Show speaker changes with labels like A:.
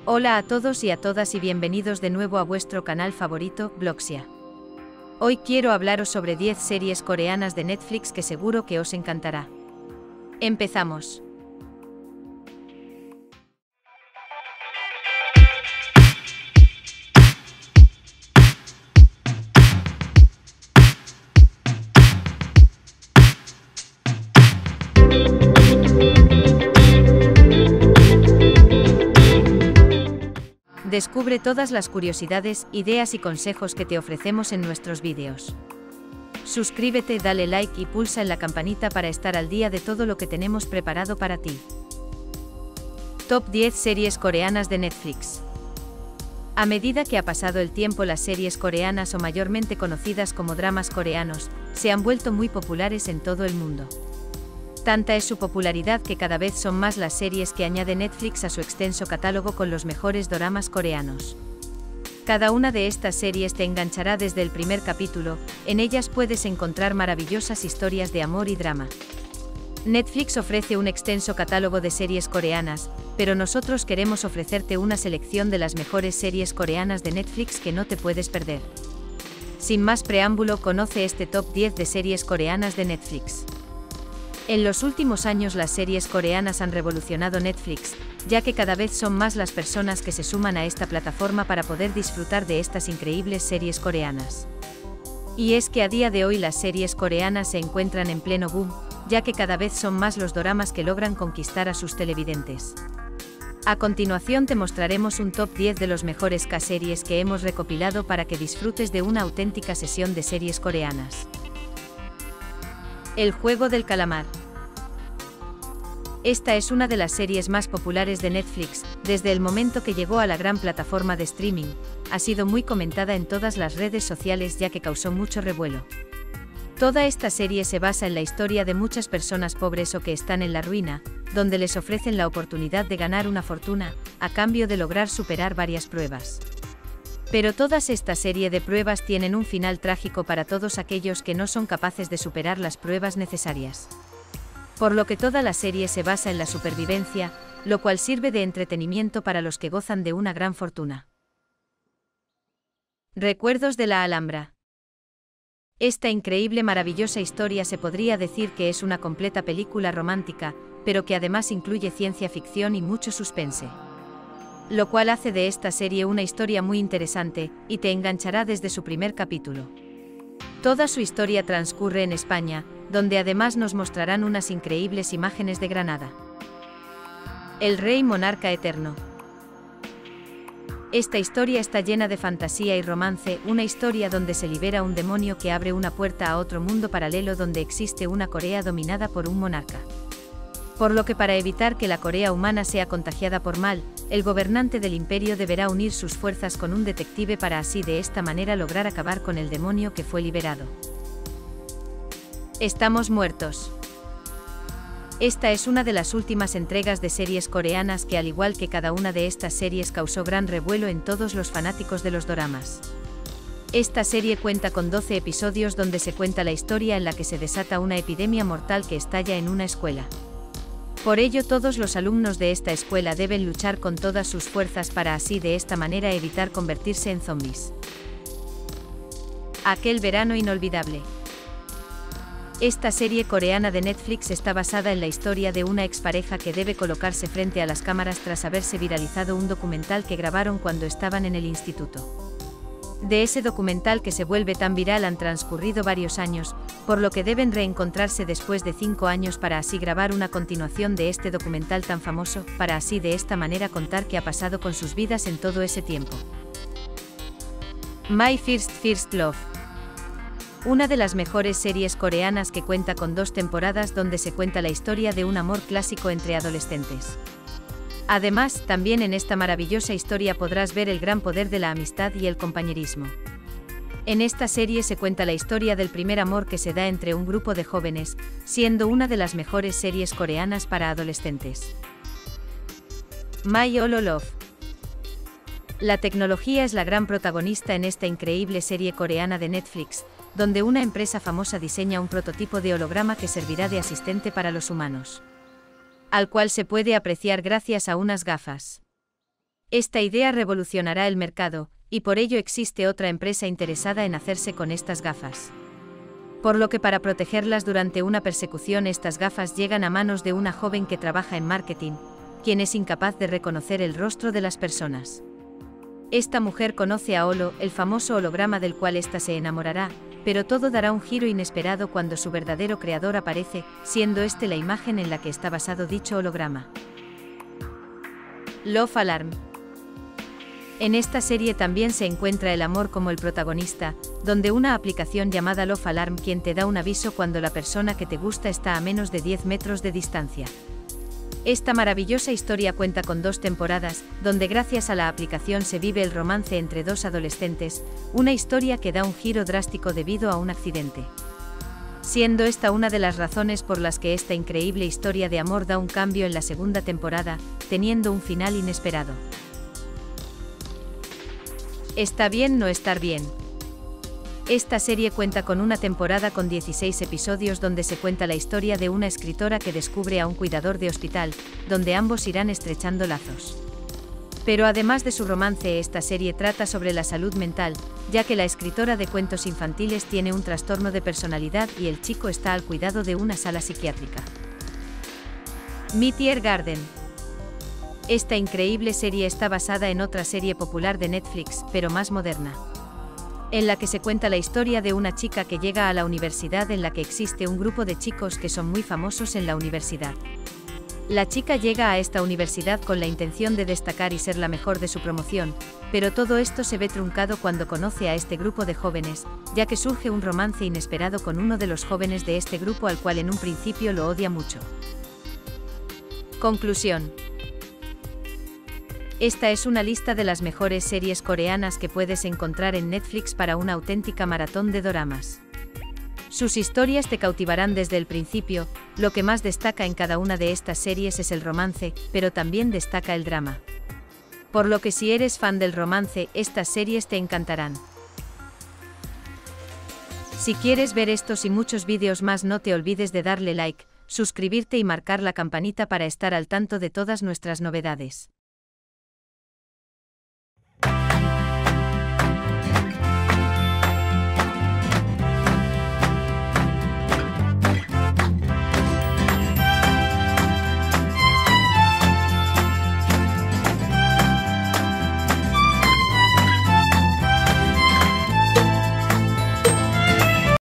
A: Hola a todos y a todas y bienvenidos de nuevo a vuestro canal favorito, Bloxia. Hoy quiero hablaros sobre 10 series coreanas de Netflix que seguro que os encantará. Empezamos. Descubre todas las curiosidades, ideas y consejos que te ofrecemos en nuestros vídeos. Suscríbete, dale like y pulsa en la campanita para estar al día de todo lo que tenemos preparado para ti. Top 10 series coreanas de Netflix. A medida que ha pasado el tiempo, las series coreanas, o mayormente conocidas como dramas coreanos, se han vuelto muy populares en todo el mundo. Tanta es su popularidad que cada vez son más las series que añade Netflix a su extenso catálogo con los mejores doramas coreanos. Cada una de estas series te enganchará desde el primer capítulo, en ellas puedes encontrar maravillosas historias de amor y drama. Netflix ofrece un extenso catálogo de series coreanas, pero nosotros queremos ofrecerte una selección de las mejores series coreanas de Netflix que no te puedes perder. Sin más preámbulo, conoce este top 10 de series coreanas de Netflix. En los últimos años las series coreanas han revolucionado Netflix, ya que cada vez son más las personas que se suman a esta plataforma para poder disfrutar de estas increíbles series coreanas. Y es que a día de hoy las series coreanas se encuentran en pleno boom, ya que cada vez son más los doramas que logran conquistar a sus televidentes. A continuación te mostraremos un top 10 de los mejores K-series que hemos recopilado para que disfrutes de una auténtica sesión de series coreanas. El juego del calamar. Esta es una de las series más populares de Netflix, desde el momento que llegó a la gran plataforma de streaming, ha sido muy comentada en todas las redes sociales ya que causó mucho revuelo. Toda esta serie se basa en la historia de muchas personas pobres o que están en la ruina, donde les ofrecen la oportunidad de ganar una fortuna, a cambio de lograr superar varias pruebas. Pero todas esta serie de pruebas tienen un final trágico para todos aquellos que no son capaces de superar las pruebas necesarias. Por lo que toda la serie se basa en la supervivencia, lo cual sirve de entretenimiento para los que gozan de una gran fortuna. Recuerdos de la Alhambra. Esta increíble, maravillosa historia se podría decir que es una completa película romántica, pero que además incluye ciencia ficción y mucho suspense. Lo cual hace de esta serie una historia muy interesante, y te enganchará desde su primer capítulo. Toda su historia transcurre en España, donde además nos mostrarán unas increíbles imágenes de Granada. El Rey Monarca Eterno. Esta historia está llena de fantasía y romance, una historia donde se libera un demonio que abre una puerta a otro mundo paralelo donde existe una Corea dominada por un monarca. Por lo que para evitar que la Corea humana sea contagiada por mal, el gobernante del imperio deberá unir sus fuerzas con un detective para así de esta manera lograr acabar con el demonio que fue liberado. Estamos muertos. Esta es una de las últimas entregas de series coreanas que, al igual que cada una de estas series, causó gran revuelo en todos los fanáticos de los doramas. Esta serie cuenta con 12 episodios donde se cuenta la historia en la que se desata una epidemia mortal que estalla en una escuela. Por ello todos los alumnos de esta escuela deben luchar con todas sus fuerzas para así de esta manera evitar convertirse en zombies. Aquel verano inolvidable. Esta serie coreana de Netflix está basada en la historia de una expareja que debe colocarse frente a las cámaras tras haberse viralizado un documental que grabaron cuando estaban en el instituto. De ese documental que se vuelve tan viral han transcurrido varios años, por lo que deben reencontrarse después de 5 años para así grabar una continuación de este documental tan famoso, para así de esta manera contar qué ha pasado con sus vidas en todo ese tiempo. My First Love. Una de las mejores series coreanas que cuenta con 2 temporadas donde se cuenta la historia de un amor clásico entre adolescentes. Además, también en esta maravillosa historia podrás ver el gran poder de la amistad y el compañerismo. En esta serie se cuenta la historia del primer amor que se da entre un grupo de jóvenes, siendo una de las mejores series coreanas para adolescentes. My Holo Love. La tecnología es la gran protagonista en esta increíble serie coreana de Netflix, donde una empresa famosa diseña un prototipo de holograma que servirá de asistente para los humanos, al cual se puede apreciar gracias a unas gafas. Esta idea revolucionará el mercado, y por ello existe otra empresa interesada en hacerse con estas gafas. Por lo que para protegerlas durante una persecución estas gafas llegan a manos de una joven que trabaja en marketing, quien es incapaz de reconocer el rostro de las personas. Esta mujer conoce a Holo, el famoso holograma del cual ésta se enamorará, pero todo dará un giro inesperado cuando su verdadero creador aparece, siendo este la imagen en la que está basado dicho holograma. Love Alarm. En esta serie también se encuentra el amor como el protagonista, donde una aplicación llamada Love Alarm quien te da un aviso cuando la persona que te gusta está a menos de 10 metros de distancia. Esta maravillosa historia cuenta con 2 temporadas, donde gracias a la aplicación se vive el romance entre 2 adolescentes, una historia que da un giro drástico debido a un accidente. Siendo esta una de las razones por las que esta increíble historia de amor da un cambio en la segunda temporada, teniendo un final inesperado. Está bien no estar bien. Esta serie cuenta con una temporada con 16 episodios donde se cuenta la historia de una escritora que descubre a un cuidador de hospital, donde ambos irán estrechando lazos. Pero además de su romance, esta serie trata sobre la salud mental, ya que la escritora de cuentos infantiles tiene un trastorno de personalidad y el chico está al cuidado de una sala psiquiátrica. Meteor Garden. Esta increíble serie está basada en otra serie popular de Netflix, pero más moderna, en la que se cuenta la historia de una chica que llega a la universidad en la que existe un grupo de chicos que son muy famosos en la universidad. La chica llega a esta universidad con la intención de destacar y ser la mejor de su promoción, pero todo esto se ve truncado cuando conoce a este grupo de jóvenes, ya que surge un romance inesperado con uno de los jóvenes de este grupo al cual en un principio lo odia mucho. Conclusión. Esta es una lista de las mejores series coreanas que puedes encontrar en Netflix para una auténtica maratón de doramas. Sus historias te cautivarán desde el principio, lo que más destaca en cada una de estas series es el romance, pero también destaca el drama. Por lo que si eres fan del romance, estas series te encantarán. Si quieres ver estos y muchos vídeos más, no te olvides de darle like, suscribirte y marcar la campanita para estar al tanto de todas nuestras novedades.